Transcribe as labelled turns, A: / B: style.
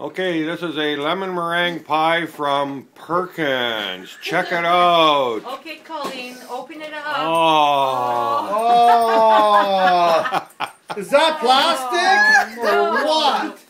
A: Okay, this is a lemon meringue pie from Perkins. Check it out.
B: Okay, Colleen, open it up.
A: Oh.
C: Oh! Is that plastic or what?